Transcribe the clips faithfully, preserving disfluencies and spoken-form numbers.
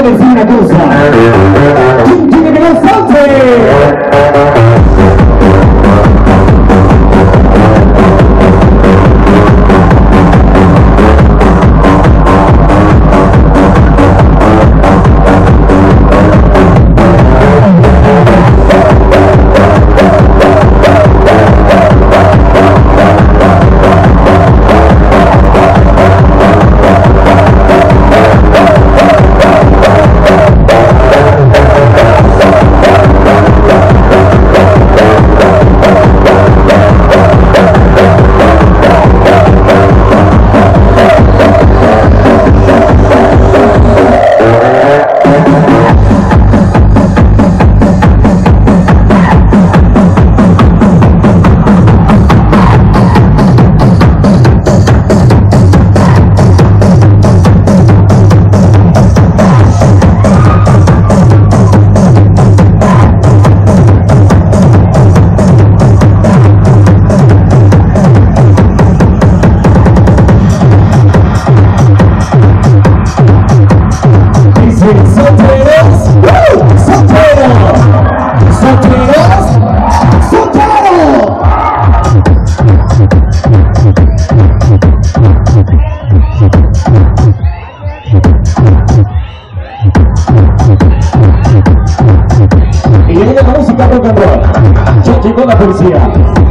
decir una cosa. ¿Quién quiere que lo salte? Y viene la música rock and roll. Ya llegó la policía.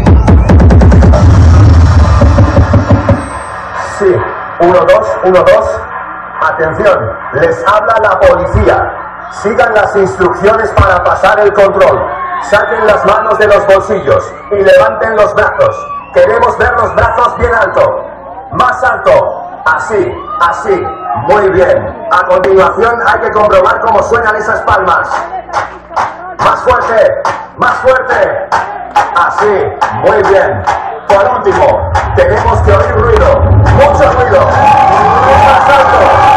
Sí, uno, dos, uno, dos. Atención, les habla la policía. Sigan las instrucciones para pasar el control. Saquen las manos de los bolsillos y levanten los brazos. Queremos ver los brazos bien alto. Más alto. Así, así. Muy bien. A continuación hay que comprobar cómo suenan esas palmas. Más fuerte, más fuerte. Así, muy bien. Por último, tenemos que oír ruido. Mucho ruido. Más alto.